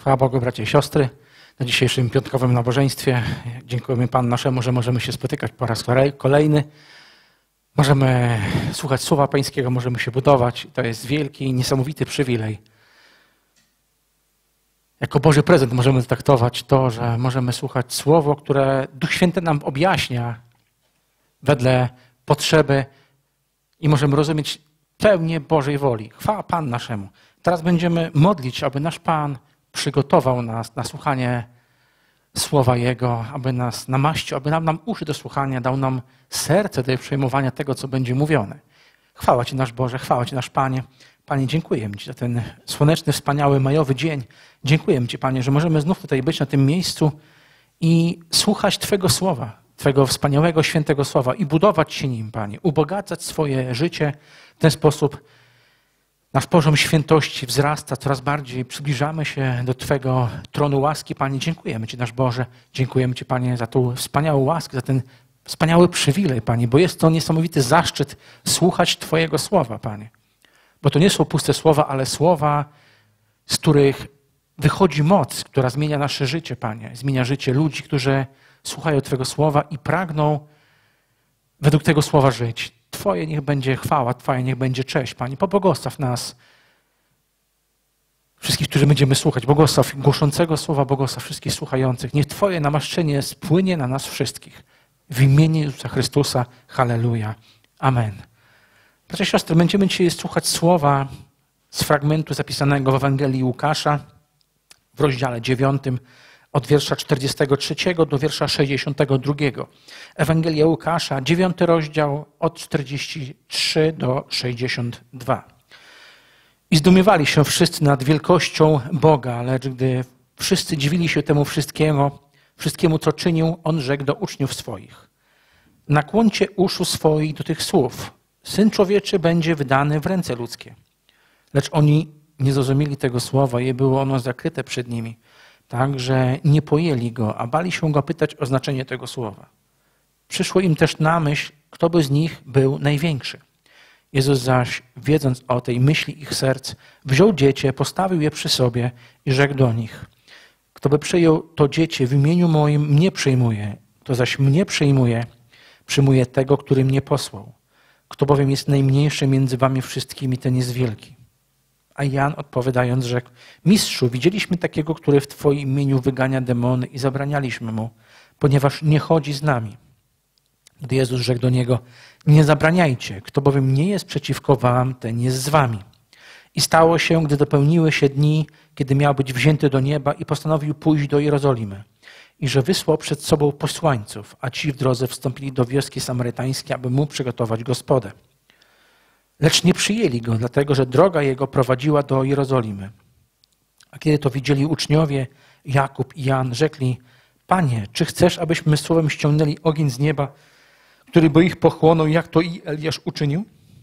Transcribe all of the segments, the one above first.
Chwała Bogu, bracia i siostry, na dzisiejszym piątkowym nabożeństwie. Dziękujemy Panu naszemu, że możemy się spotykać po raz kolejny. Możemy słuchać Słowa Pańskiego, możemy się budować. To jest wielki, niesamowity przywilej. Jako Boży prezent możemy traktować to, że możemy słuchać Słowo, które Duch Święty nam objaśnia wedle potrzeby i możemy rozumieć pełnię Bożej woli. Chwała Panu naszemu. Teraz będziemy modlić, aby nasz Pan przygotował nas na słuchanie Słowa Jego, aby nas namaścił, aby nam uszy do słuchania, dał nam serce do przejmowania tego, co będzie mówione. Chwała Ci nasz Boże, chwała Ci nasz Panie. Panie, dziękuję Ci za ten słoneczny, wspaniały, majowy dzień. Dziękuję Ci, Panie, że możemy znów tutaj być na tym miejscu i słuchać Twojego Słowa, Twojego wspaniałego, świętego Słowa i budować się nim, Panie, ubogacać swoje życie w ten sposób. Nasz poziom świętości wzrasta, coraz bardziej przybliżamy się do Twego tronu łaski. Panie, dziękujemy Ci, nasz Boże. Dziękujemy Ci, Panie, za tą wspaniałą łaskę, za ten wspaniały przywilej, Panie, bo jest to niesamowity zaszczyt słuchać Twojego słowa, Panie. Bo to nie są puste słowa, ale słowa, z których wychodzi moc, która zmienia nasze życie, Panie. Zmienia życie ludzi, którzy słuchają Twojego słowa i pragną według tego słowa żyć. Twoje niech będzie chwała, Twoja niech będzie cześć, Panie. Pobłogosław nas, wszystkich, którzy będziemy słuchać. Błogosław głoszącego słowa, błogosław wszystkich słuchających. Niech Twoje namaszczenie spłynie na nas wszystkich. W imieniu Jezusa Chrystusa. Halleluja. Amen. Bracia i siostry, będziemy dzisiaj słuchać słowa z fragmentu zapisanego w Ewangelii Łukasza w rozdziale 9, od wiersza 43 do wiersza 62. Ewangelia Łukasza, 9 rozdział, od 43 do 62. I zdumiewali się wszyscy nad wielkością Boga, lecz gdy wszyscy dziwili się temu wszystkiemu, co czynił, on rzekł do uczniów swoich: nakłoncie uszu swoich do tych słów. Syn Człowieczy będzie wydany w ręce ludzkie. Lecz oni nie zrozumieli tego słowa i było ono zakryte przed nimi, tak, że nie pojęli go, a bali się go pytać o znaczenie tego słowa. Przyszło im też na myśl, kto by z nich był największy. Jezus zaś, wiedząc o tej myśli ich serc, wziął dziecię, postawił je przy sobie i rzekł do nich: kto by przyjął to dziecię w imieniu moim, mnie przyjmuje. Kto zaś mnie przyjmuje tego, który mnie posłał. Kto bowiem jest najmniejszy między wami wszystkimi, ten jest wielki. A Jan odpowiadając rzekł: Mistrzu, widzieliśmy takiego, który w Twoim imieniu wygania demony i zabranialiśmy mu, ponieważ nie chodzi z nami. Gdy Jezus rzekł do niego: nie zabraniajcie, kto bowiem nie jest przeciwko wam, ten jest z wami. I stało się, gdy dopełniły się dni, kiedy miał być wzięty do nieba i postanowił pójść do Jerozolimy. I że wysłał przed sobą posłańców, a ci w drodze wstąpili do wioski samarytańskiej, aby mu przygotować gospodę. Lecz nie przyjęli go, dlatego że droga jego prowadziła do Jerozolimy. A kiedy to widzieli uczniowie, Jakub i Jan, rzekli: Panie, czy chcesz, abyśmy słowem ściągnęli ogień z nieba, który by ich pochłonął, jak to i Eliasz uczynił?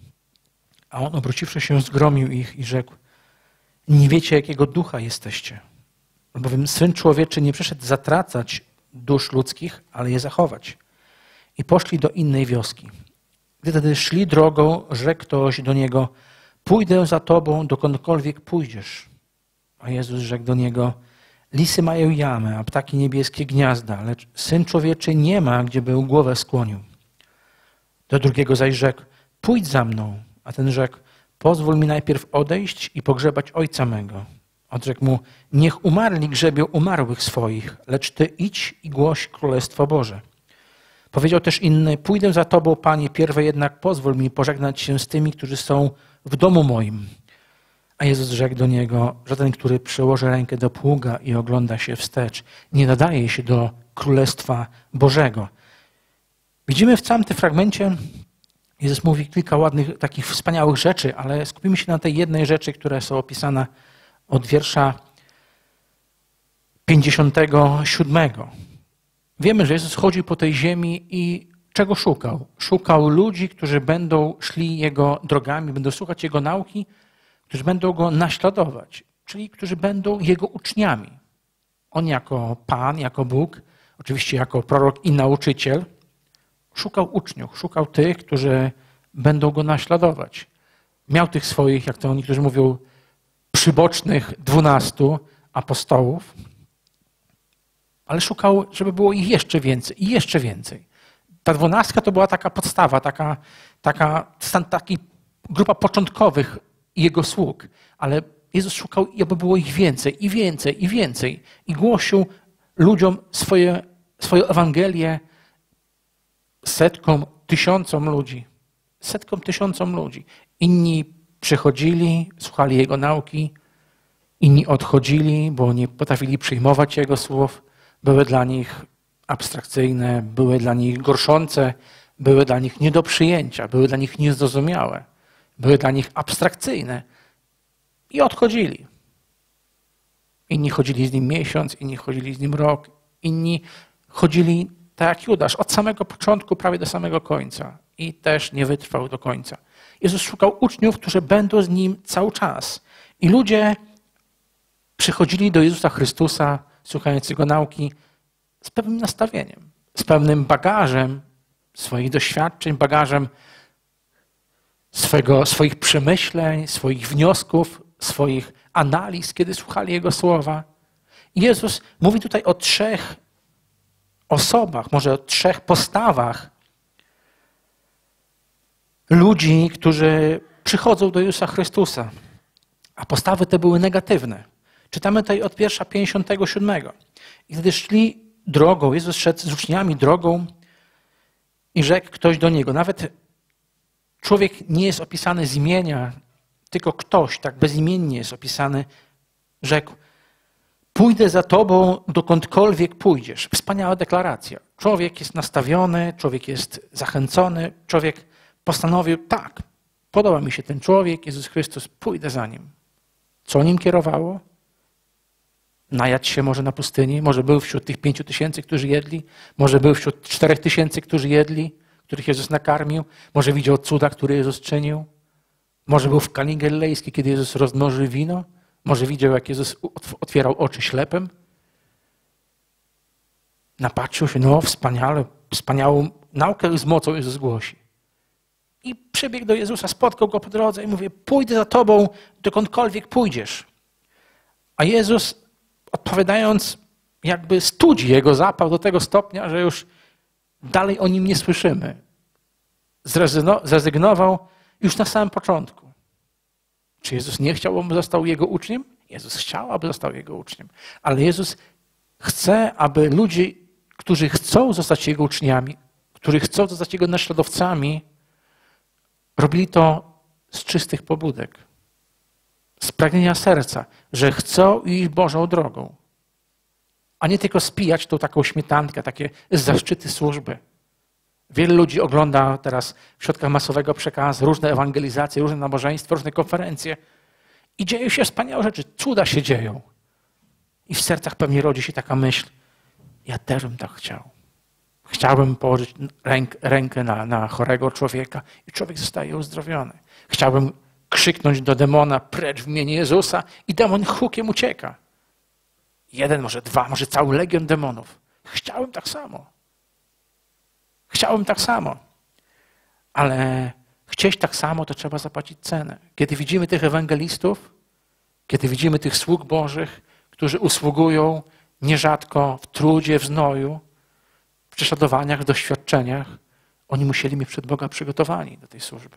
A on, obróciwszy się, zgromił ich i rzekł: nie wiecie, jakiego ducha jesteście, albowiem Syn Człowieczy nie przyszedł zatracać dusz ludzkich, ale je zachować. I poszli do innej wioski. Gdy tedy szli drogą, rzekł ktoś do niego: pójdę za tobą, dokądkolwiek pójdziesz. A Jezus rzekł do niego: lisy mają jamy, a ptaki niebieskie gniazda, lecz Syn Człowieczy nie ma, gdzie by głowę skłonił. Do drugiego zaś rzekł: pójdź za mną. A ten rzekł: pozwól mi najpierw odejść i pogrzebać ojca mego. Odrzekł mu: niech umarli grzebią umarłych swoich, lecz ty idź i głoś Królestwo Boże. Powiedział też inny: pójdę za tobą, Panie, pierwej jednak pozwól mi pożegnać się z tymi, którzy są w domu moim. A Jezus rzekł do niego: żaden, który przyłoży rękę do pługa i ogląda się wstecz, nie nadaje się do Królestwa Bożego. Widzimy w całym tym fragmencie, Jezus mówi kilka ładnych, takich wspaniałych rzeczy, ale skupimy się na tej jednej rzeczy, która są opisane od wiersza 57. Wiemy, że Jezus chodził po tej ziemi i czego szukał? Szukał ludzi, którzy będą szli Jego drogami, będą słuchać Jego nauki, którzy będą Go naśladować, czyli którzy będą Jego uczniami. On jako Pan, jako Bóg, oczywiście jako prorok i nauczyciel, szukał uczniów, szukał tych, którzy będą Go naśladować. Miał tych swoich, jak to niektórzy mówią, przybocznych 12, apostołów, ale szukał, żeby było ich jeszcze więcej i jeszcze więcej. Ta 12 to była taka podstawa, taki grupa początkowych jego sług, ale Jezus szukał, aby było ich więcej i więcej i więcej i głosił ludziom swoją Ewangelię setkom, tysiącom ludzi. Setkom, tysiącom ludzi. Inni przychodzili, słuchali Jego nauki, inni odchodzili, bo nie potrafili przyjmować Jego słów. Były dla nich abstrakcyjne, były dla nich gorszące, były dla nich nie do przyjęcia, były dla nich niezrozumiałe, były dla nich abstrakcyjne i odchodzili. Inni chodzili z Nim miesiąc, inni chodzili z Nim rok, inni chodzili tak jak Judasz, od samego początku prawie do samego końca i też nie wytrwał do końca. Jezus szukał uczniów, którzy będą z Nim cały czas. I ludzie przychodzili do Jezusa Chrystusa, słuchając Jego nauki, z pewnym nastawieniem, z pewnym bagażem swoich doświadczeń, bagażem swoich przemyśleń, swoich wniosków, swoich analiz, kiedy słuchali Jego słowa. I Jezus mówi tutaj o 3 osobach, może o 3 postawach ludzi, którzy przychodzą do Jezusa Chrystusa. A postawy te były negatywne. Czytamy tutaj od wiersza 57. I gdy szli drogą, Jezus szedł z uczniami drogą i rzekł ktoś do Niego. Nawet człowiek nie jest opisany z imienia, tylko ktoś, tak bezimiennie jest opisany, rzekł: pójdę za Tobą, dokądkolwiek pójdziesz. Wspaniała deklaracja. Człowiek jest nastawiony, człowiek jest zachęcony, człowiek postanowił, tak, podoba mi się ten człowiek, Jezus Chrystus, pójdę za Nim. Co nim kierowało? Najadł się może na pustyni, może był wśród tych 5000, którzy jedli, może był wśród 4000, którzy jedli, których Jezus nakarmił, może widział cuda, które Jezus czynił, może był w Kani Galilejskiej, kiedy Jezus rozmnożył wino, może widział, jak Jezus otwierał oczy ślepym. Napatrzył się, no wspaniałą naukę z mocą Jezus głosi. I przybiegł do Jezusa, spotkał Go po drodze i mówi: pójdę za Tobą, dokądkolwiek pójdziesz. A Jezus, odpowiadając, jakby studzi Jego zapał do tego stopnia, że już dalej o Nim nie słyszymy. Zrezygnował już na samym początku. Czy Jezus nie chciał, aby został Jego uczniem? Jezus chciał, aby został Jego uczniem. Ale Jezus chce, aby ludzie, którzy chcą zostać Jego uczniami, którzy chcą zostać Jego naśladowcami, robili to z czystych pobudek, z pragnienia serca, że chcą iść Bożą drogą, a nie tylko spijać tą taką śmietankę, takie zaszczyty służby. Wiele ludzi ogląda teraz w środkach masowego przekazu różne ewangelizacje, różne nabożeństwa, różne konferencje i dzieją się wspaniałe rzeczy, cuda się dzieją. I w sercach pewnie rodzi się taka myśl: ja też bym tak chciał. Chciałbym położyć rękę na chorego człowieka i człowiek zostaje uzdrowiony. Chciałbym krzyknąć do demona: precz w imieniu Jezusa, i demon hukiem ucieka. 1, może 2, może cały legion demonów. Chciałbym tak samo. Chciałbym tak samo. Ale chcieć tak samo, to trzeba zapłacić cenę. Kiedy widzimy tych ewangelistów, kiedy widzimy tych sług Bożych, którzy usługują nierzadko w trudzie, w znoju, w prześladowaniach, w doświadczeniach, oni musieli mieć przed Boga przygotowani do tej służby.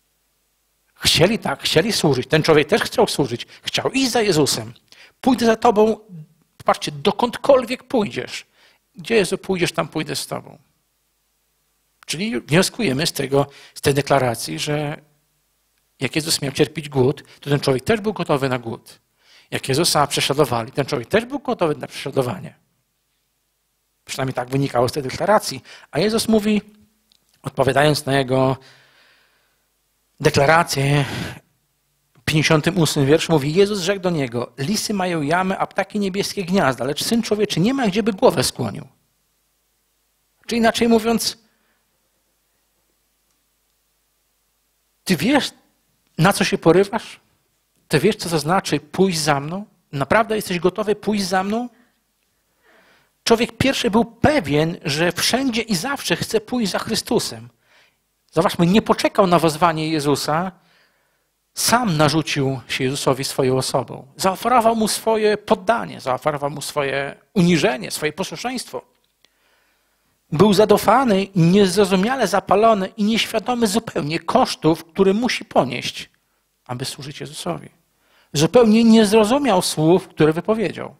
Chcieli służyć. Ten człowiek też chciał służyć. Chciał iść za Jezusem. Pójdę za Tobą, patrzcie, dokądkolwiek pójdziesz. Gdzie Jezu pójdziesz, tam pójdę z Tobą. Czyli wnioskujemy z tej deklaracji, że jak Jezus miał cierpieć głód, to ten człowiek też był gotowy na głód. Jak Jezusa prześladowali, ten człowiek też był gotowy na prześladowanie. Przynajmniej tak wynikało z tej deklaracji. A Jezus mówi, odpowiadając na jego deklarację, w 58 wierszu mówi: Jezus rzekł do niego: lisy mają jamy, a ptaki niebieskie gniazda, lecz Syn Człowieczy nie ma, gdzie by głowę skłonił. Czy inaczej mówiąc, ty wiesz, na co się porywasz? Ty wiesz, co to znaczy pójść za mną? Naprawdę jesteś gotowy pójść za mną? Człowiek pierwszy był pewien, że wszędzie i zawsze chce pójść za Chrystusem. Zobaczmy, nie poczekał na wezwanie Jezusa, Sam narzucił się Jezusowi swoją osobą. Zaoferował mu swoje poddanie, zaoferował mu swoje uniżenie, swoje posłuszeństwo. Był zadofany, niezrozumiale zapalony i nieświadomy zupełnie kosztów, które musi ponieść, aby służyć Jezusowi. Zupełnie nie zrozumiał słów, które wypowiedział.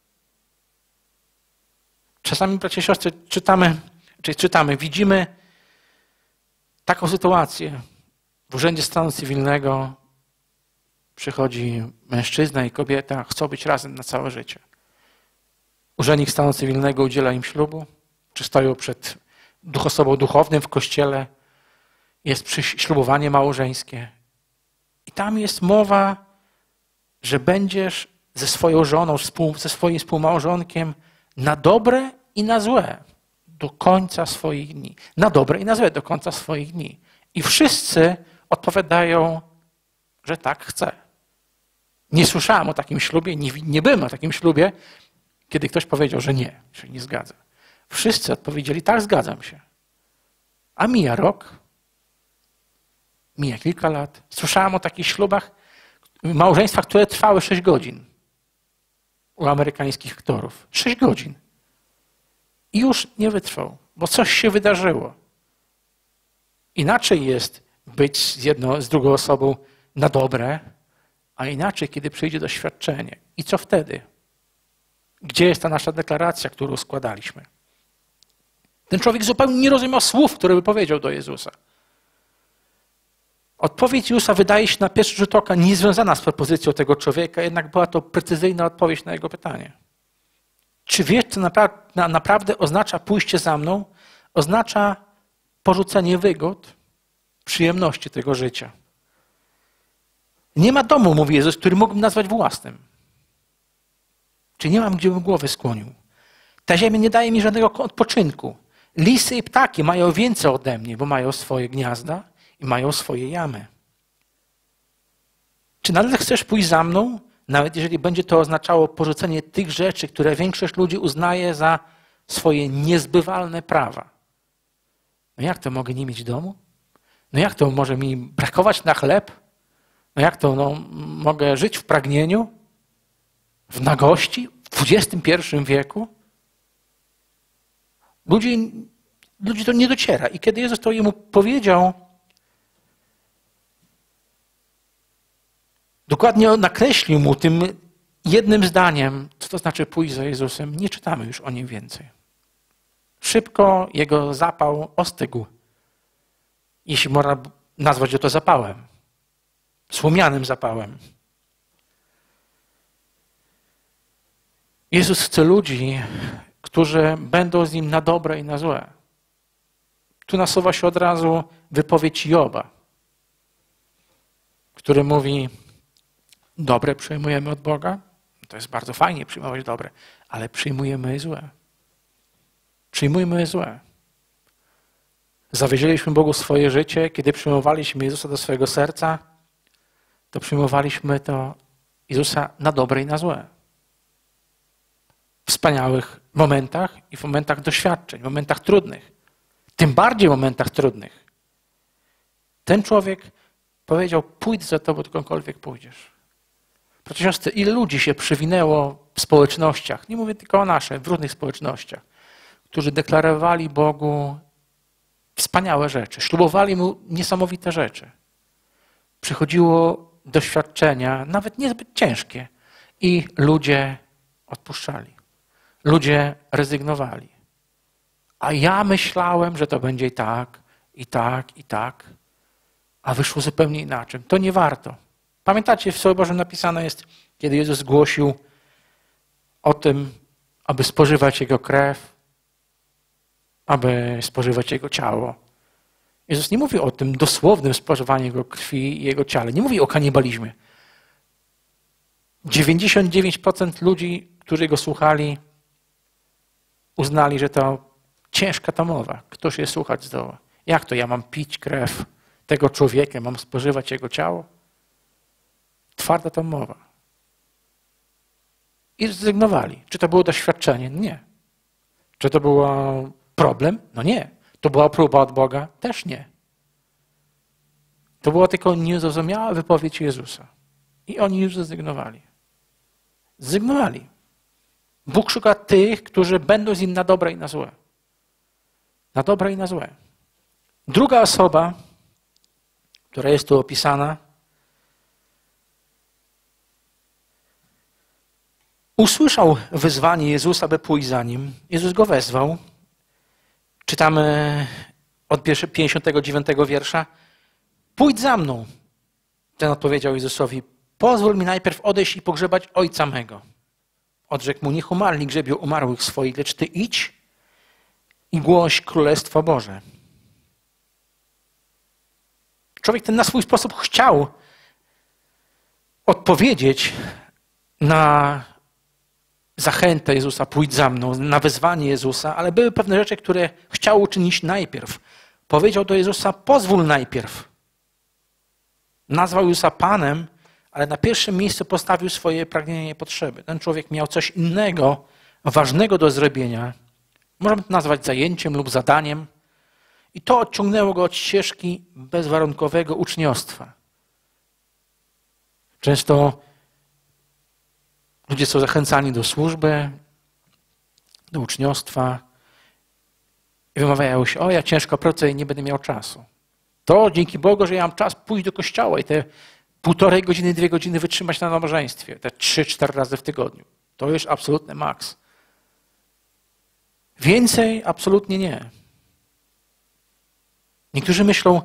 Czasami, bracia i siostry, widzimy taką sytuację. W Urzędzie Stanu Cywilnego przychodzi mężczyzna i kobieta, chcą być razem na całe życie. Urzędnik Stanu Cywilnego udziela im ślubu, czy stoją przed osobą duchownym w kościele, jest ślubowanie małżeńskie. I tam jest mowa, że będziesz ze swoją żoną, ze swoim współmałżonkiem na dobre i na złe do końca swoich dni. Na dobre i na złe do końca swoich dni. I wszyscy odpowiadają, że tak chcę. Nie słyszałem o takim ślubie, nie byłem o takim ślubie, kiedy ktoś powiedział, że nie, się nie zgadza. Wszyscy odpowiedzieli, tak, zgadzam się. A mija rok, mija kilka lat. Słyszałem o takich ślubach, małżeństwach, które trwały 6 godzin u amerykańskich aktorów. 6 godzin. I już nie wytrwał, bo coś się wydarzyło. Inaczej jest być z drugą osobą na dobre, a inaczej, kiedy przyjdzie doświadczenie. I co wtedy? Gdzie jest ta nasza deklaracja, którą składaliśmy? Ten człowiek zupełnie nie rozumiał słów, które wypowiedział do Jezusa. Odpowiedź Jezusa wydaje się na pierwszy rzut oka niezwiązana z propozycją tego człowieka, jednak była to precyzyjna odpowiedź na jego pytanie. Czy wiesz, co naprawdę oznacza pójście za mną? Oznacza porzucenie wygód, przyjemności tego życia. Nie ma domu, mówi Jezus, który mógłbym nazwać własnym. Czyli nie mam, gdzie bym głowę skłonił. Ta ziemia nie daje mi żadnego odpoczynku. Lisy i ptaki mają więcej ode mnie, bo mają swoje gniazda i mają swoje jamy. Czy nadal chcesz pójść za mną, nawet jeżeli będzie to oznaczało porzucenie tych rzeczy, które większość ludzi uznaje za swoje niezbywalne prawa? No jak to mogę nie mieć domu? No jak to może mi brakować na chleb? No jak to mogę żyć w pragnieniu? W nagości? W XXI wieku? Ludzi to nie dociera. I kiedy Jezus to jemu powiedział, dokładnie nakreślił mu tym jednym zdaniem, co to znaczy pójść za Jezusem, nie czytamy już o nim więcej. Szybko jego zapał ostygł. Jeśli można nazwać to zapałem. Słomianym zapałem. Jezus chce ludzi, którzy będą z Nim na dobre i na złe. Tu nasuwa się od razu wypowiedź Joba, który mówi, dobre przyjmujemy od Boga. To jest bardzo fajnie przyjmować dobre, ale przyjmujemy złe. Przyjmujmy złe. Zawierzyliśmy Bogu swoje życie, kiedy przyjmowaliśmy Jezusa do swojego serca, to przyjmowaliśmy to Jezusa na dobre i na złe. W wspaniałych momentach i w momentach doświadczeń, w momentach trudnych. Tym bardziej w momentach trudnych. Ten człowiek powiedział, pójdź za tobą, dokądkolwiek pójdziesz. Proszę siostry, ile ludzi się przywinęło w społecznościach, nie mówię tylko o naszej, w różnych społecznościach, którzy deklarowali Bogu wspaniałe rzeczy, ślubowali Mu niesamowite rzeczy. Przychodziło doświadczenia, nawet niezbyt ciężkie, i ludzie odpuszczali. Ludzie rezygnowali. A ja myślałem, że to będzie i tak, i tak, i tak, a wyszło zupełnie inaczej. To nie warto. Pamiętacie, w Słowie Bożym napisane jest, kiedy Jezus głosił o tym, aby spożywać Jego krew, aby spożywać Jego ciało. Jezus nie mówi o tym dosłownym spożywaniu Jego krwi i Jego ciała. Nie mówi o kanibalizmie. 99% ludzi, którzy Go słuchali, uznali, że to ciężka ta mowa. Ktoś je słuchać zdoła. Jak to ja mam pić krew tego człowieka, mam spożywać Jego ciało? Twarda ta mowa. I zrezygnowali. Czy to było doświadczenie? Nie. Czy to był problem? No nie. To była próba od Boga? Też nie. To była tylko niezrozumiała wypowiedź Jezusa. I oni już zrezygnowali. Zrezygnowali. Bóg szuka tych, którzy będą z nim na dobre i na złe. Na dobre i na złe. Druga osoba, która jest tu opisana, usłyszał wyzwanie Jezusa, by pójść za nim. Jezus go wezwał. Czytamy od 59 wiersza. Pójdź za mną. Ten odpowiedział Jezusowi, pozwól mi najpierw odejść i pogrzebać ojca mego. Odrzekł mu, niech umarli grzebią umarłych swoich, lecz ty idź i głoś Królestwo Boże. Człowiek ten na swój sposób chciał odpowiedzieć na zachętę Jezusa, pójdź za mną, na wezwanie Jezusa, ale były pewne rzeczy, które chciał uczynić najpierw. Powiedział do Jezusa, pozwól najpierw. Nazwał Jezusa Panem, ale na pierwszym miejscu postawił swoje pragnienia i potrzeby. Ten człowiek miał coś innego, ważnego do zrobienia. Możemy to nazwać zajęciem lub zadaniem. I to odciągnęło go od ścieżki bezwarunkowego uczniostwa. Często ludzie są zachęcani do służby, do uczniostwa i wymawiają się, o ja ciężko pracuję i nie będę miał czasu. To dzięki Bogu, że ja mam czas pójść do kościoła i te 1,5 godziny, 2 godziny wytrzymać na nabożeństwie, te 3-4 razy w tygodniu. To już absolutny maks. Więcej absolutnie nie. Niektórzy myślą,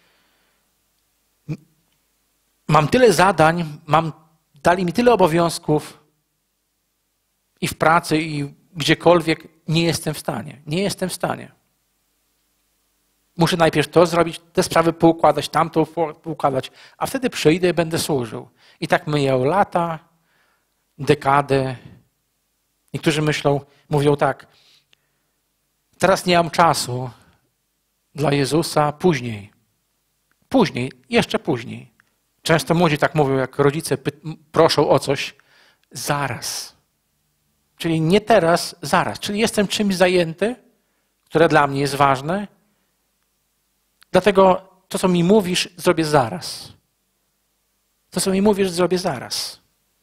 mam tyle zadań, dali mi tyle obowiązków i w pracy, i gdziekolwiek, nie jestem w stanie. Nie jestem w stanie. Muszę najpierw to zrobić, te sprawy poukładać, tamto poukładać, a wtedy przyjdę i będę służył. I tak myją lata, dekady. Niektórzy mówią tak, teraz nie mam czasu dla Jezusa, później. Później, jeszcze później. Często młodzi tak mówią, jak rodzice proszą o coś, zaraz. Czyli nie teraz, zaraz. Czyli jestem czymś zajęty, które dla mnie jest ważne, dlatego to, co mi mówisz, zrobię zaraz. To, co mi mówisz, zrobię zaraz.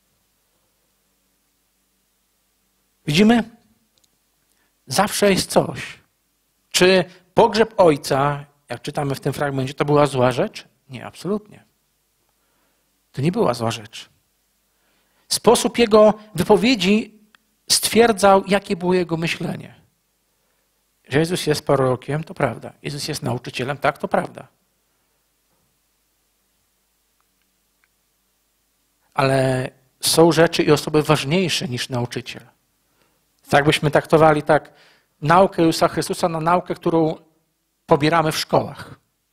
Widzimy? Zawsze jest coś. Czy pogrzeb ojca, jak czytamy w tym fragmencie, to była zła rzecz? Nie, absolutnie. To nie była zła rzecz. Sposób jego wypowiedzi stwierdzał, jakie było jego myślenie. Że Jezus jest prorokiem, to prawda. Jezus jest nauczycielem, tak, to prawda. Ale są rzeczy i osoby ważniejsze niż nauczyciel. Tak byśmy traktowali naukę Jezusa Chrystusa na naukę, którą pobieramy w szkołach.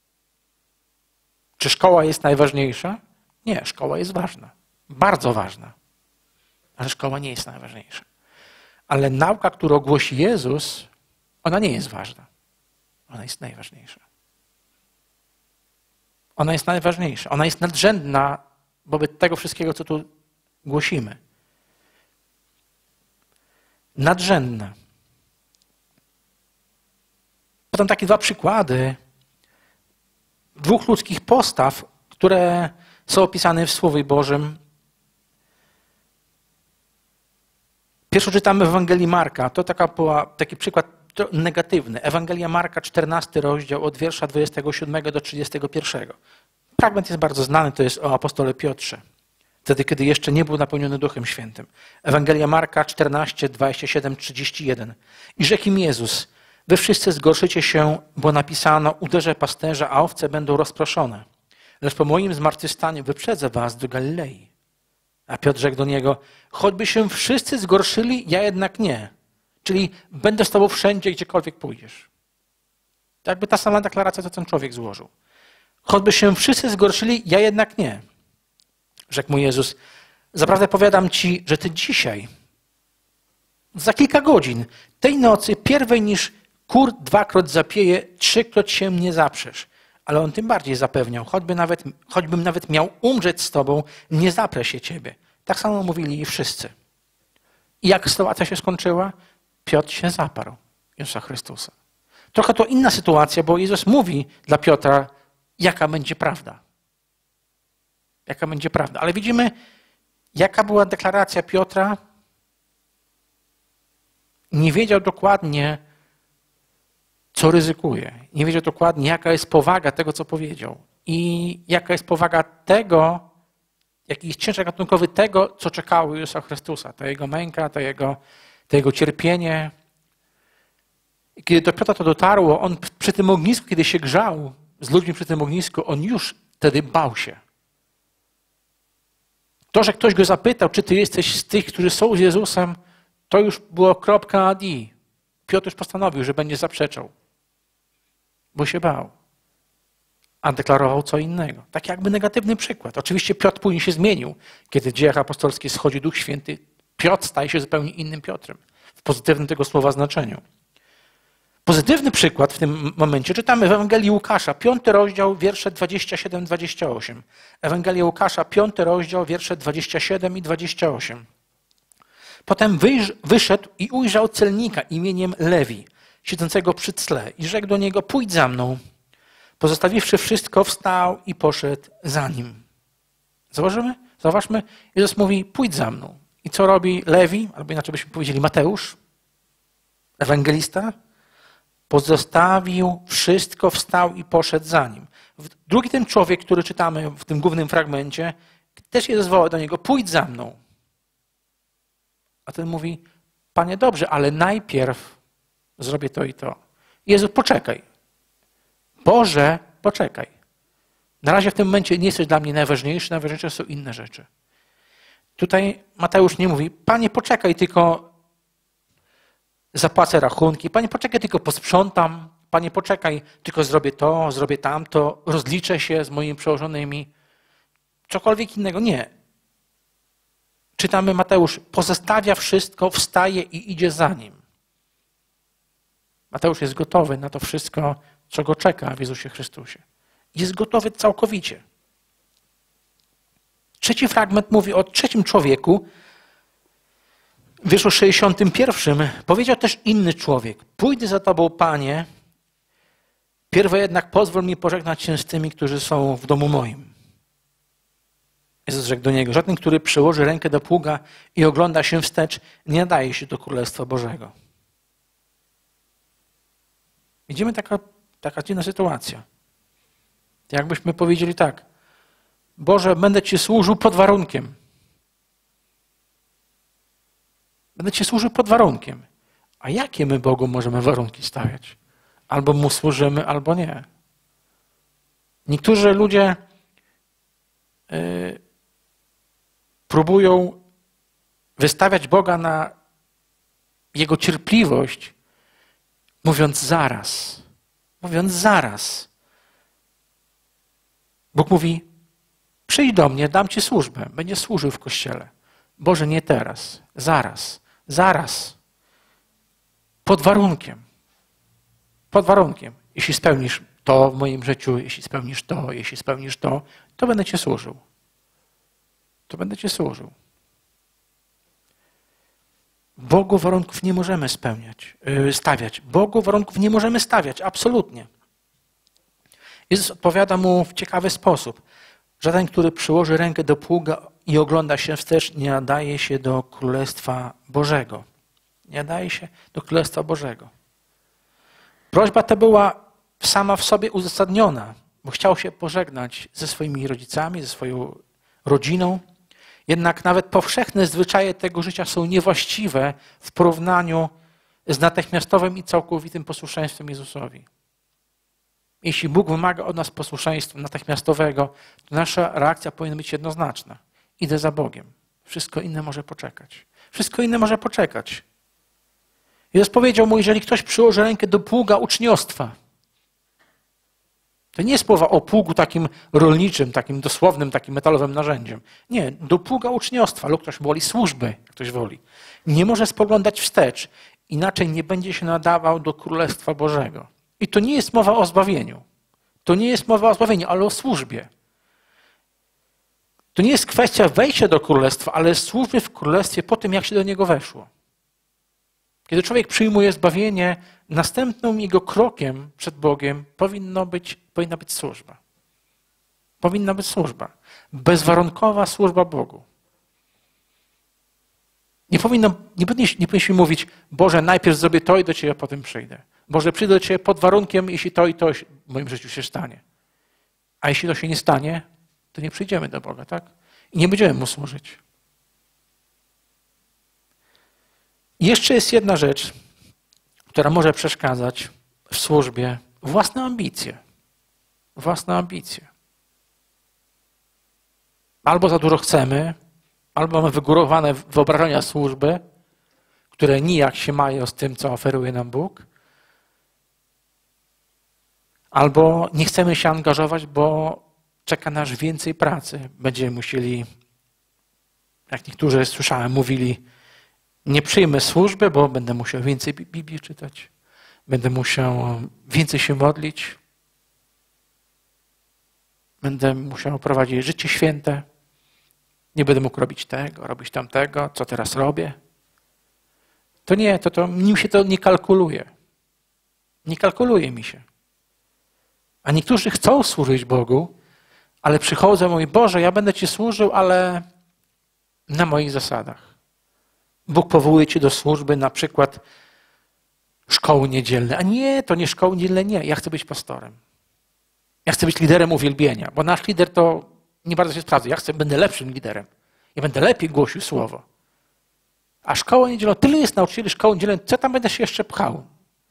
Czy szkoła jest najważniejsza? Nie, szkoła jest ważna. Bardzo ważna. Ale szkoła nie jest najważniejsza. Ale nauka, którą głosi Jezus, ona nie jest ważna. Ona jest najważniejsza. Ona jest najważniejsza. Ona jest nadrzędna wobec tego wszystkiego, co tu głosimy. Nadrzędna. Podam takie 2 przykłady 2 ludzkich postaw, które są opisane w Słowie Bożym. Pierwszy czytamy w Ewangelii Marka. To taki przykład negatywny. Ewangelia Marka, 14 rozdział, od wiersza 27 do 31. Fragment jest bardzo znany, to jest o apostole Piotrze. Wtedy, kiedy jeszcze nie był napełniony Duchem Świętym. Ewangelia Marka 14, 27, 31. I rzekł im Jezus, wy wszyscy zgorszycie się, bo napisano, uderzę pasterza, a owce będą rozproszone. Lecz po moim zmartwychwstaniu wyprzedzę was do Galilei. A Piotr rzekł do niego, choćby się wszyscy zgorszyli, ja jednak nie. Czyli będę z tobą wszędzie, gdziekolwiek pójdziesz. To jakby ta sama deklaracja, co ten człowiek złożył. Choćby się wszyscy zgorszyli, ja jednak nie. Rzekł mu Jezus, zaprawdę powiadam ci, że ty dzisiaj, za kilka godzin, tej nocy, pierwej niż kur 2-krotnie zapieje, 3-krotnie się nie zaprzesz. Ale on tym bardziej zapewniał, choćbym nawet miał umrzeć z tobą, nie zaprę się ciebie. Tak samo mówili i wszyscy. I jak sytuacja się skończyła? Piotr się zaparł Jezusa Chrystusa. Trochę to inna sytuacja, bo Jezus mówi dla Piotra, jaka będzie prawda. jaka będzie prawda. Ale widzimy, jaka była deklaracja Piotra. Nie wiedział dokładnie, co ryzykuje. Nie wiedział dokładnie, jaka jest powaga tego, co powiedział. I jaka jest powaga tego, jaki jest ciężar gatunkowy tego, co czekało Jezusa Chrystusa. Ta Jego męka, to Jego cierpienie. I kiedy do Piotra to dotarło, on przy tym ognisku, kiedy się grzał z ludźmi przy tym ognisku, on już wtedy bał się. To, że ktoś go zapytał, czy ty jesteś z tych, którzy są z Jezusem, to już było kropka ad i. Piotr już postanowił, że będzie zaprzeczał, bo się bał, a deklarował co innego. Tak jakby negatywny przykład. Oczywiście Piotr później się zmienił. Kiedy w Dziejach Apostolskich schodzi Duch Święty, Piotr staje się zupełnie innym Piotrem, w pozytywnym tego słowa znaczeniu. Pozytywny przykład w tym momencie czytamy w Ewangelii Łukasza, 5 rozdział, wiersze 27-28. Ewangelia Łukasza, 5 rozdział, wiersze 27 i 28. Potem wyszedł i ujrzał celnika imieniem Lewi, siedzącego przy cle i rzekł do niego, pójdź za mną. Pozostawiwszy wszystko, wstał i poszedł za nim. Zauważmy, Jezus mówi, pójdź za mną. I co robi Lewi, albo inaczej byśmy powiedzieli Mateusz, ewangelista? Pozostawił wszystko, wstał i poszedł za nim. Drugi ten człowiek, który czytamy w tym głównym fragmencie, też Jezus woła do niego, pójdź za mną. A ten mówi, Panie, dobrze, ale najpierw zrobię to i to. Jezu, poczekaj. Boże, poczekaj. Na razie w tym momencie nie jesteś dla mnie najważniejszy są inne rzeczy. Tutaj Mateusz nie mówi, Panie, poczekaj, tylko zapłacę rachunki. Panie, poczekaj, tylko posprzątam. Panie, poczekaj, tylko zrobię to, zrobię tamto, rozliczę się z moimi przełożonymi. Cokolwiek innego. Nie. Czytamy Mateusz, pozostawia wszystko, wstaje i idzie za nim. Mateusz jest gotowy na to wszystko, co go czeka w Jezusie Chrystusie. Jest gotowy całkowicie. Trzeci fragment mówi o trzecim człowieku. W wierszu 61 powiedział też inny człowiek. Pójdę za Tobą, Panie, pierwej jednak pozwól mi pożegnać się z tymi, którzy są w domu moim. Jezus rzekł do niego, żaden, który przyłoży rękę do pługa i ogląda się wstecz, nie nadaje się do Królestwa Bożego. Widzimy taka dziwna sytuacja. Jakbyśmy powiedzieli tak, Boże, będę Ci służył pod warunkiem. Będę Ci służył pod warunkiem. A jakie my Bogu możemy warunki stawiać? Albo Mu służymy, albo nie. Niektórzy ludzie próbują wystawiać Boga na Jego cierpliwość, mówiąc zaraz. Mówiąc zaraz. Bóg mówi, przyjdź do mnie, dam Ci służbę, będziesz służył w Kościele. Boże, nie teraz, zaraz, zaraz. Pod warunkiem. Pod warunkiem. Jeśli spełnisz to w moim życiu, jeśli spełnisz to, to będę Ci służył. To będę Ci służył. Bogu warunków nie możemy stawiać. Bogu warunków nie możemy stawiać, absolutnie. Jezus odpowiada mu w ciekawy sposób. Żaden, który przyłoży rękę do pługa i ogląda się wstecz, nie nadaje się do Królestwa Bożego. Nie nadaje się do Królestwa Bożego. Prośba ta była sama w sobie uzasadniona, bo chciał się pożegnać ze swoimi rodzicami, ze swoją rodziną. Jednak nawet powszechne zwyczaje tego życia są niewłaściwe w porównaniu z natychmiastowym i całkowitym posłuszeństwem Jezusowi. Jeśli Bóg wymaga od nas posłuszeństwa natychmiastowego, to nasza reakcja powinna być jednoznaczna. Idę za Bogiem. Wszystko inne może poczekać. Wszystko inne może poczekać. Jezus powiedział mu, jeżeli ktoś przyłoży rękę do pługa uczniostwa, to nie jest mowa o pługu takim rolniczym, takim dosłownym, takim metalowym narzędziem. Nie, do pługa uczniostwa lub ktoś woli służby, ktoś woli. Nie może spoglądać wstecz, inaczej nie będzie się nadawał do Królestwa Bożego. I to nie jest mowa o zbawieniu. To nie jest mowa o zbawieniu, ale o służbie. To nie jest kwestia wejścia do Królestwa, ale służby w Królestwie po tym, jak się do niego weszło. Kiedy człowiek przyjmuje zbawienie, następnym jego krokiem przed Bogiem powinna być służba. Powinna być służba. Bezwarunkowa służba Bogu. Nie powinniśmy mówić, Boże, najpierw zrobię to i do Ciebie potem przyjdę. Boże, przyjdę do Ciebie pod warunkiem, jeśli to i to w moim życiu się stanie. A jeśli to się nie stanie, to nie przyjdziemy do Boga, tak? I nie będziemy Mu służyć. I jeszcze jest jedna rzecz, która może przeszkadzać w służbie. Własne ambicje. Własne ambicje. Albo za dużo chcemy, albo mamy wygórowane wyobrażenia służby, które nijak się mają z tym, co oferuje nam Bóg, albo nie chcemy się angażować, bo czeka nas więcej pracy. Będziemy musieli, jak niektórzy słyszałem, mówili, nie przyjmę służby, bo będę musiał więcej Biblii czytać, będę musiał więcej się modlić, będę musiał prowadzić życie święte, nie będę mógł robić tego, robić tamtego, co teraz robię. To nie, mi się to nie kalkuluje. Nie kalkuluje mi się. A niektórzy chcą służyć Bogu, ale przychodzą i mówią, Boże, ja będę Ci służył, ale na moich zasadach. Bóg powołuje Cię do służby, na przykład szkoły niedzielne. A nie, to nie szkoły niedzielne, nie. Ja chcę być pastorem. Ja chcę być liderem uwielbienia, bo nasz lider to nie bardzo się sprawdza. Będę lepszym liderem. Ja będę lepiej głosił słowo. A szkoła niedzielna, tyle jest nauczycieli szkoły niedzielnej, co tam będę się jeszcze pchał?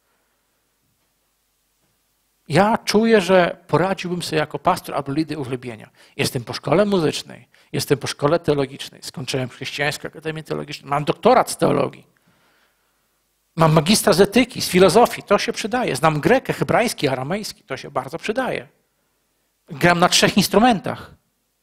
Ja czuję, że poradziłbym sobie jako pastor albo lider uwielbienia. Jestem po szkole muzycznej, jestem po szkole teologicznej, skończyłem Chrześcijańską Akademię Teologiczną, mam doktorat z teologii, mam magistra z etyki, z filozofii, to się przydaje. Znam grekę, hebrajski, aramejski, to się bardzo przydaje. Gram na 3 instrumentach.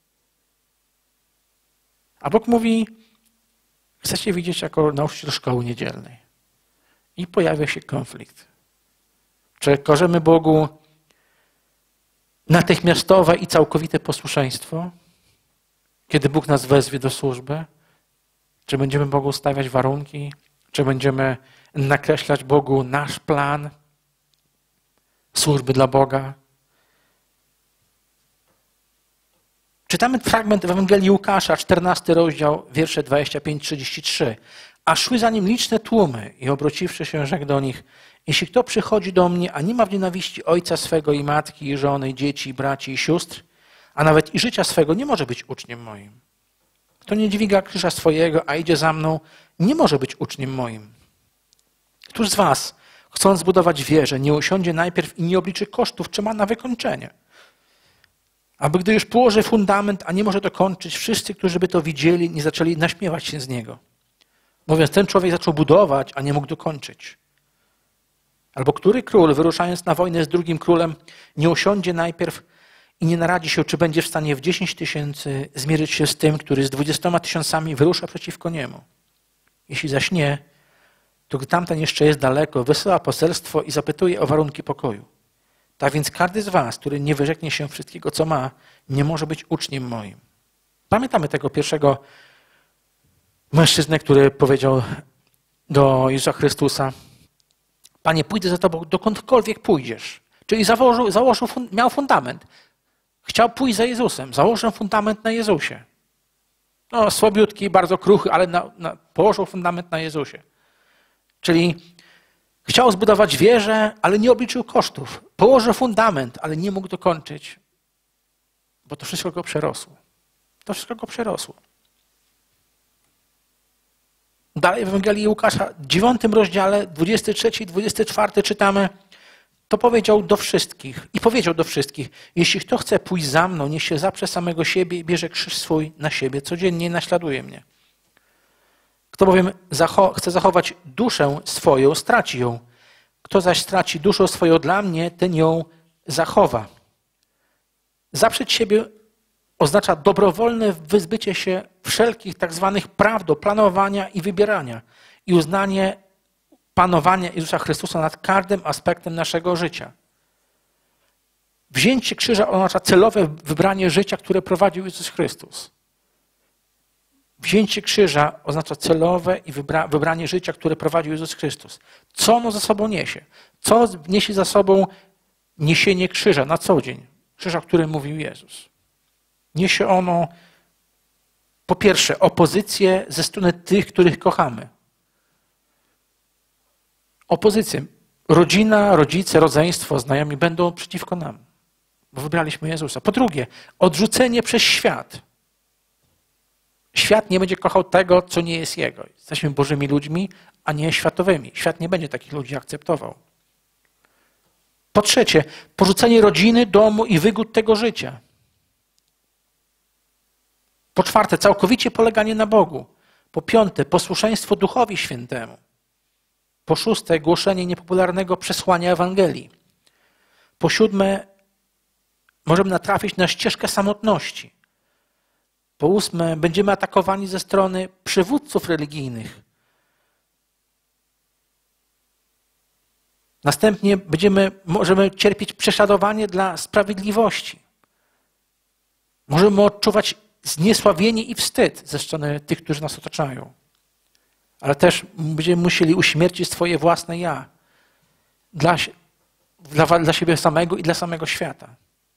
A Bóg mówi, chcę Cię widzieć jako nauczyciel szkoły niedzielnej. I pojawia się konflikt. Czy okażemy Bogu natychmiastowe i całkowite posłuszeństwo, kiedy Bóg nas wezwie do służby? Czy będziemy Bogu stawiać warunki? Czy będziemy nakreślać Bogu nasz plan służby dla Boga? Czytamy fragment w Ewangelii Łukasza, 14 rozdział, wiersze 25-33. A szły za nim liczne tłumy i obróciwszy się, rzekł do nich, jeśli kto przychodzi do mnie, a nie ma w nienawiści ojca swego i matki, i żony, i dzieci, i braci, i sióstr, a nawet i życia swego, nie może być uczniem moim. Kto nie dźwiga krzyża swojego, a idzie za mną, nie może być uczniem moim. Któż z was, chcąc zbudować wieżę, nie usiądzie najpierw i nie obliczy kosztów, czy ma na wykończenie? Aby gdy już położy fundament, a nie może dokończyć, wszyscy, którzy by to widzieli, nie zaczęli naśmiewać się z niego. Mówiąc, ten człowiek zaczął budować, a nie mógł dokończyć. Albo który król, wyruszając na wojnę z drugim królem, nie usiądzie najpierw i nie naradzi się, czy będzie w stanie w 10 000 zmierzyć się z tym, który z 20 000 wyrusza przeciwko niemu. Jeśli zaś nie, to gdy tamten jeszcze jest daleko, wysyła poselstwo i zapytuje o warunki pokoju. Tak więc każdy z was, który nie wyrzeknie się wszystkiego, co ma, nie może być uczniem moim. Pamiętamy tego pierwszego mężczyznę, który powiedział do Jezusa Chrystusa, Panie, pójdę za Tobą dokądkolwiek pójdziesz. Czyli miał fundament. Chciał pójść za Jezusem. Założył fundament na Jezusie. No, słabiutki, bardzo kruchy, ale położył fundament na Jezusie. Czyli chciał zbudować wieżę, ale nie obliczył kosztów. Położył fundament, ale nie mógł dokończyć, bo to wszystko go przerosło. To wszystko go przerosło. Dalej w Ewangelii Łukasza, 9 rozdziale, 23 i 24 czytamy, to powiedział do wszystkich i powiedział do wszystkich, jeśli kto chce pójść za mną, niech się zaprze samego siebie i bierze krzyż swój na siebie, codziennie naśladuje mnie. Kto bowiem chce zachować duszę swoją, straci ją. Kto zaś straci duszę swoją dla mnie, ten ją zachowa. Zaprzeć siebie oznacza dobrowolne wyzbycie się wszelkich tak zwanych praw do planowania i wybierania i uznanie panowania Jezusa Chrystusa nad każdym aspektem naszego życia. Wzięcie krzyża oznacza celowe wybranie życia, które prowadził Jezus Chrystus. Wzięcie krzyża oznacza celowe i wybranie życia, które prowadził Jezus Chrystus. Co ono za sobą niesie? Co niesie za sobą niesienie krzyża na co dzień? Krzyża, o którym mówił Jezus. Niesie ono po pierwsze opozycję ze strony tych, których kochamy. Opozycję. Rodzina, rodzice, rodzeństwo, znajomi będą przeciwko nam, bo wybraliśmy Jezusa. Po drugie, odrzucenie przez świat. Świat nie będzie kochał tego, co nie jest Jego. Jesteśmy Bożymi ludźmi, a nie światowymi. Świat nie będzie takich ludzi akceptował. Po trzecie, porzucenie rodziny, domu i wygód tego życia. Po czwarte, całkowicie poleganie na Bogu. Po piąte, posłuszeństwo Duchowi Świętemu. Po szóste, głoszenie niepopularnego przesłania Ewangelii. Po siódme, możemy natrafić na ścieżkę samotności. Po ósme, będziemy atakowani ze strony przywódców religijnych. Następnie możemy cierpieć prześladowanie dla sprawiedliwości. Możemy odczuwać zniesławienie i wstyd ze strony tych, którzy nas otaczają. Ale też będziemy musieli uśmiercić swoje własne ja dla siebie samego i dla samego świata.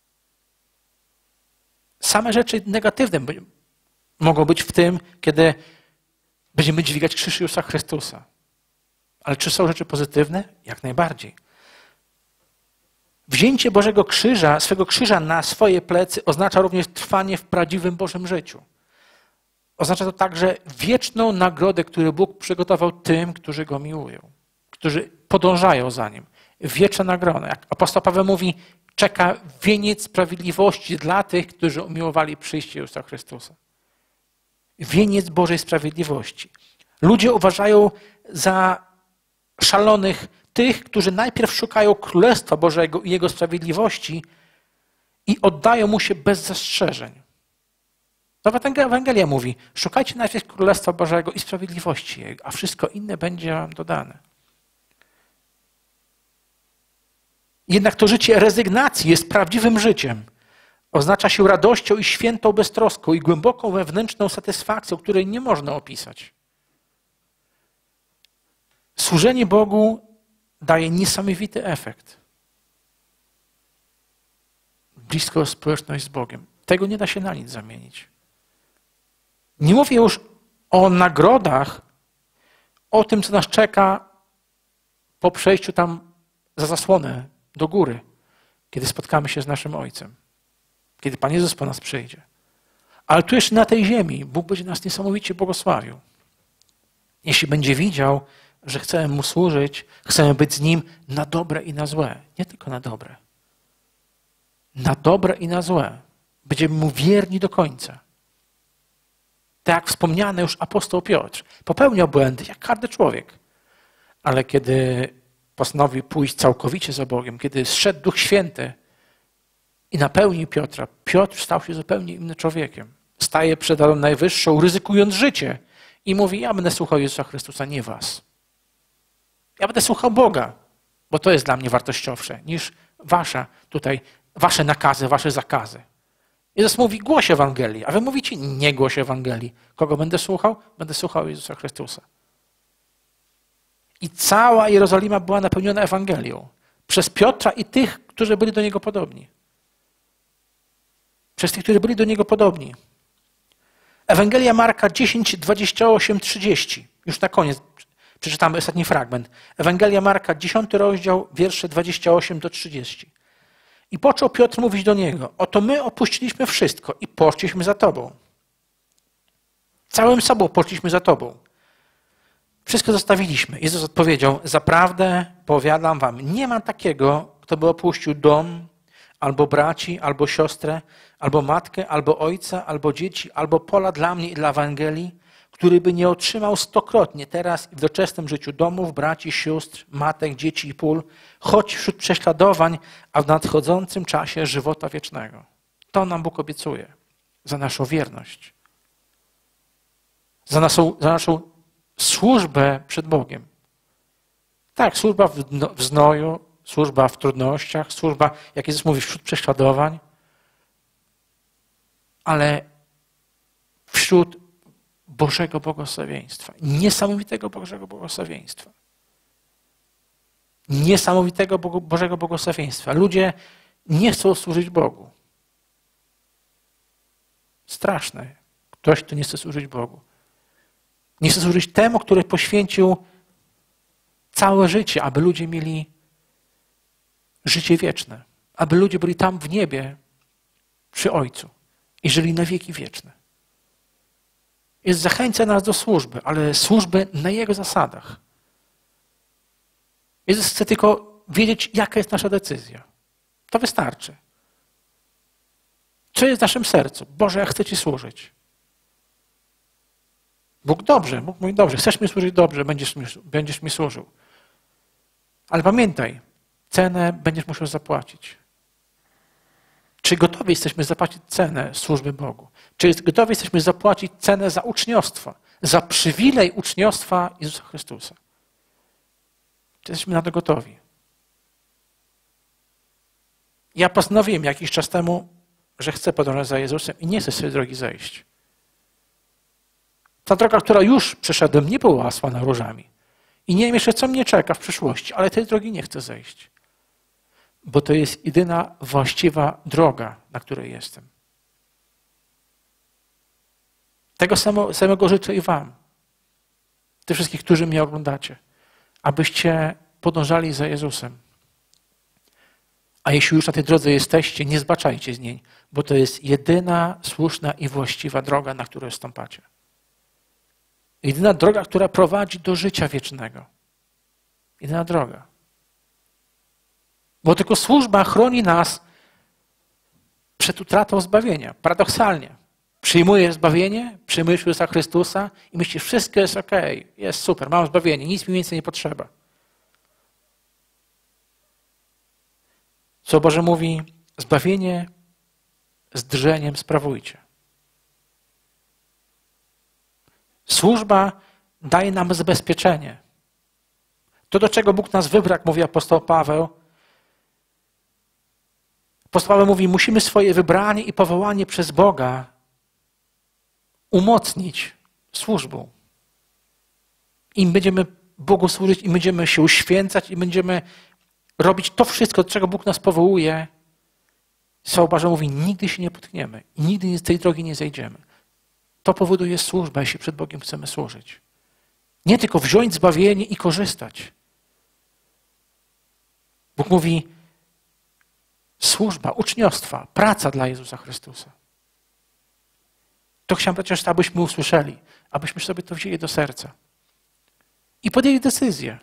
Same rzeczy negatywne mogą być w tym, kiedy będziemy dźwigać krzyż Jezusa Chrystusa. Ale czy są rzeczy pozytywne? Jak najbardziej. Wzięcie Bożego krzyża, swego krzyża na swoje plecy oznacza również trwanie w prawdziwym Bożym życiu. Oznacza to także wieczną nagrodę, którą Bóg przygotował tym, którzy Go miłują, którzy podążają za Nim. Wieczna nagroda. Jak apostoł Paweł mówi, czeka wieniec sprawiedliwości dla tych, którzy umiłowali przyjście Jezusa Chrystusa. Wieniec Bożej sprawiedliwości. Ludzie uważają za szalonych tych, którzy najpierw szukają Królestwa Bożego i Jego sprawiedliwości i oddają Mu się bez zastrzeżeń. Nawet Ewangelia mówi, szukajcie najpierw Królestwa Bożego i sprawiedliwości Jego, a wszystko inne będzie wam dodane. Jednak to życie rezygnacji jest prawdziwym życiem. Oznacza się radością i świętą beztroską i głęboką wewnętrzną satysfakcją, której nie można opisać. Służenie Bogu daje niesamowity efekt. Blisko społeczność z Bogiem. Tego nie da się na nic zamienić. Nie mówię już o nagrodach, o tym, co nas czeka po przejściu tam za zasłonę do góry, kiedy spotkamy się z naszym Ojcem, kiedy Pan Jezus po nas przyjdzie. Ale tu jeszcze na tej ziemi Bóg będzie nas niesamowicie błogosławił. Jeśli będzie widział, że chcemy Mu służyć, chcemy być z Nim na dobre i na złe. Nie tylko na dobre. Na dobre i na złe. Będziemy Mu wierni do końca. Tak jak wspomniany już apostoł Piotr. Popełniał błędy, jak każdy człowiek. Ale kiedy postanowił pójść całkowicie za Bogiem, kiedy zszedł Duch Święty i napełnił Piotra, Piotr stał się zupełnie innym człowiekiem. Staje przed Radą Najwyższą, ryzykując życie i mówi, ja będę słuchał Jezusa Chrystusa, nie was. Ja będę słuchał Boga, bo to jest dla mnie wartościowsze niż wasze nakazy, wasze zakazy. Jezus mówi, głoś Ewangelii, a wy mówicie, nie głoś Ewangelii. Kogo będę słuchał? Będę słuchał Jezusa Chrystusa. I cała Jerozolima była napełniona Ewangelią. Przez Piotra i tych, którzy byli do Niego podobni. Przez tych, którzy byli do Niego podobni. Ewangelia Marka 10, 28, 30. Już na koniec przeczytamy ostatni fragment. Ewangelia Marka, 10 rozdział, wiersze 28 do 30. I począł Piotr mówić do niego, oto my opuściliśmy wszystko i poszliśmy za Tobą. Całym sobą poszliśmy za Tobą. Wszystko zostawiliśmy. Jezus odpowiedział, zaprawdę powiadam wam, nie ma takiego, kto by opuścił dom, albo braci, albo siostrę, albo matkę, albo ojca, albo dzieci, albo pola dla mnie i dla Ewangelii, który by nie otrzymał stokrotnie teraz i w doczesnym życiu domów, braci, sióstr, matek, dzieci i pól, choć wśród prześladowań, a w nadchodzącym czasie żywota wiecznego. To nam Bóg obiecuje za naszą wierność, za naszą służbę przed Bogiem. Tak, służba w znoju, służba w trudnościach, służba, jak Jezus mówi, wśród prześladowań, ale wśród Bożego błogosławieństwa. Niesamowitego Bożego błogosławieństwa. Niesamowitego Bożego błogosławieństwa. Ludzie nie chcą służyć Bogu. Straszne. Ktoś, kto nie chce służyć Bogu. Nie chce służyć temu, który poświęcił całe życie, aby ludzie mieli życie wieczne. Aby ludzie byli tam w niebie przy Ojcu i żyli na wieki wieczne. Jezus zachęca nas do służby, ale służby na Jego zasadach. Jezus chce tylko wiedzieć, jaka jest nasza decyzja. To wystarczy. Co jest w naszym sercu? Boże, ja chcę Ci służyć. Bóg mówi dobrze, chcesz mi służyć dobrze, będziesz mi służył. Ale pamiętaj, cenę będziesz musiał zapłacić. Czy gotowi jesteśmy zapłacić cenę służby Bogu? Czy gotowi jesteśmy zapłacić cenę za uczniostwo, za przywilej uczniostwa Jezusa Chrystusa? Czy jesteśmy na to gotowi? Ja postanowiłem jakiś czas temu, że chcę podążać za Jezusem i nie chcę z tej drogi zejść. Ta droga, która już przeszedłem, nie była osłana różami. I nie wiem jeszcze, co mnie czeka w przyszłości, ale tej drogi nie chcę zejść. Bo to jest jedyna właściwa droga, na której jestem. Tego samego życzę i wam. Ty wszystkich, którzy mnie oglądacie. Abyście podążali za Jezusem. A jeśli już na tej drodze jesteście, nie zbaczajcie z niej, bo to jest jedyna słuszna i właściwa droga, na którą stąpacie. Jedyna droga, która prowadzi do życia wiecznego. Jedyna droga. Bo tylko służba chroni nas przed utratą zbawienia. Paradoksalnie. Przyjmujesz zbawienie, przyjmujesz Jezusa Chrystusa i myślisz, wszystko jest okej, jest super, mam zbawienie, nic mi więcej nie potrzeba. Co Boże mówi, zbawienie z drżeniem sprawujcie. Służba daje nam zabezpieczenie. To, do czego Bóg nas wybrał, jak mówi apostoł Paweł. Apostoł Paweł mówi, musimy swoje wybranie i powołanie przez Boga umocnić służbą. Im będziemy Bogu służyć, im będziemy się uświęcać, i będziemy robić to wszystko, do czego Bóg nas powołuje. Słowo Boże mówi, nigdy się nie potkniemy i nigdy z tej drogi nie zejdziemy. To powoduje służba, jeśli przed Bogiem chcemy służyć. Nie tylko wziąć zbawienie i korzystać. Bóg mówi, służba, uczniostwa, praca dla Jezusa Chrystusa. To chciałem chociaż, abyśmy usłyszeli, abyśmy sobie to wzięli do serca. I podjęli decyzję.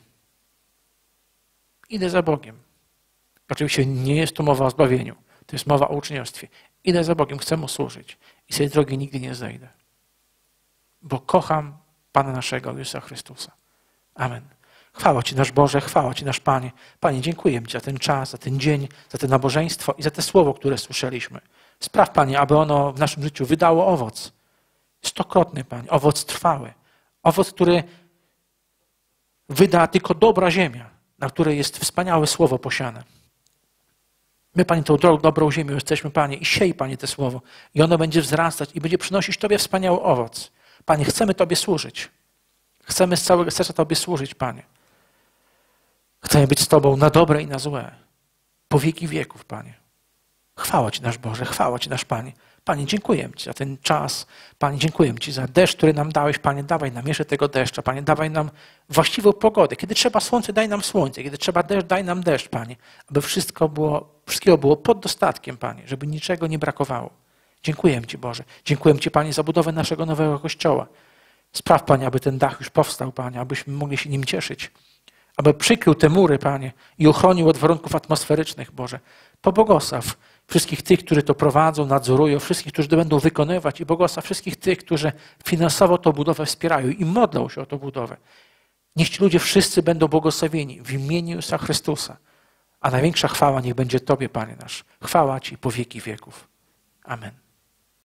Idę za Bogiem. Oczywiście nie jest tu mowa o zbawieniu. To jest mowa o uczniostwie. Idę za Bogiem, chcę Mu służyć. I z tej drogi nigdy nie zejdę. Bo kocham Pana naszego, Jezusa Chrystusa. Amen. Chwała Ci nasz Boże, chwała Ci nasz Panie. Panie, dziękuję Ci za ten czas, za ten dzień, za to nabożeństwo i za te słowo, które słyszeliśmy. Spraw, Panie, aby ono w naszym życiu wydało owoc. Stokrotny, Panie, owoc trwały. Owoc, który wyda tylko dobra ziemia, na której jest wspaniałe słowo posiane. My, Panie, tą dobrą ziemią jesteśmy, Panie, i siej, Panie, te słowo. I ono będzie wzrastać i będzie przynosić Tobie wspaniały owoc. Panie, chcemy Tobie służyć. Chcemy z całego serca Tobie służyć, Panie. Chcemy być z Tobą na dobre i na złe. Po wieki wieków, Panie. Chwała Ci nasz Boże, chwała Ci nasz Panie. Panie, dziękuję Ci za ten czas. Panie, dziękuję Ci za deszcz, który nam dałeś. Panie, dawaj nam jeszcze tego deszcza. Panie, dawaj nam właściwą pogodę. Kiedy trzeba słońce, daj nam słońce. Kiedy trzeba deszcz, daj nam deszcz, Panie. Aby wszystkiego było pod dostatkiem, Panie. Żeby niczego nie brakowało. Dziękuję Ci, Boże. Dziękuję Ci, Panie, za budowę naszego nowego kościoła. Spraw, Panie, aby ten dach już powstał, Panie, abyśmy mogli się nim cieszyć. Aby przykrył te mury, Panie, i ochronił od warunków atmosferycznych, Boże. Pobłogosław wszystkich tych, którzy to prowadzą, nadzorują, wszystkich, którzy to będą wykonywać i błogosław wszystkich tych, którzy finansowo tę budowę wspierają i modlą się o tę budowę. Niech ci ludzie wszyscy będą błogosławieni w imieniu Jezusa Chrystusa. A największa chwała niech będzie Tobie, Panie nasz. Chwała Ci po wieki wieków. Amen.